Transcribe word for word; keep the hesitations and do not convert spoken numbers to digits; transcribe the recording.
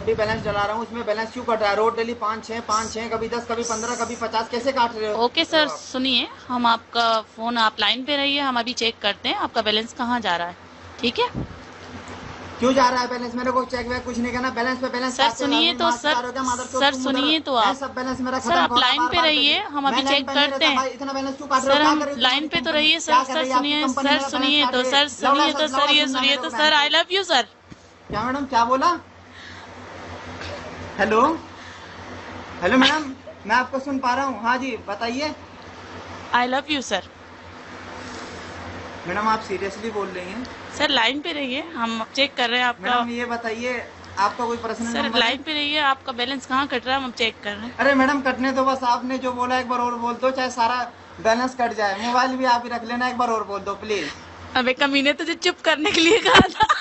भी बैलेंस डला रहा हूँ, उसमें बैलेंस क्यों कट रहा है? रोज डेली पाँच छः पाँच छः कभी दस कभी पंद्रह कभी पचास कैसे काट रहे हो? ओके सर, सुनिए, हम आपका फ़ोन, आप लाइन पे रहिए, हम अभी चेक करते हैं आपका बैलेंस कहाँ जा रहा है, ठीक है? क्यों जा रहा है बैलेंस? मेरे को चेक वैक कुछ नहीं करना, बैलेंस पे बैलेंस सर काटते सुनिए तो सर सर सुनिए तो है, आप सब बैलेंस मेरा सर खत्म आप होगा लाइन बार पे बार रहिए, हम अभी मैं लाइन चेक पे नहीं करते रहता हैं। भाई, इतना बैलेंस क्यों काट रहे सर हो? क्या हम कर रही हो लाइन तुम्हारी पे तो कंपनी? रहिए क्या सर। कर सर रही है आपकी सुनिए कंपनी? सर मेरा बैलेंस सुनिए काट तो रही सर है। लौड़ा सुनिए तो सब सर लौड़ा ये सुनना सुनिए मेरे तो को सर, बहन आई चोद। Love you sir. क्या मैडम, क्या बोला? हेलो हेलो मैडम, मैं आपको सुन पा रहा हूँ। हाँ जी बताइए। I love you sir. Madam आप सीरियसली बोल रही हैं? सर लाइन पे रहिए, हम चेक कर रहे हैं आपका। मैडम ये बताइए, आपका कोई पर्सनल सर नंबर है? लाइन पे रहिए, आपका बैलेंस कहाँ कट रहा है हम चेक कर रहे हैं। अरे मैडम कटने दो बस, आपने जो बोला एक बार और बोल दो, चाहे सारा बैलेंस कट जाए। मोबाइल भी आप ही रख लेना, एक बार और बोल दो प्लीज। अबे कमीने, तुझे चुप करने के लिए कहा था।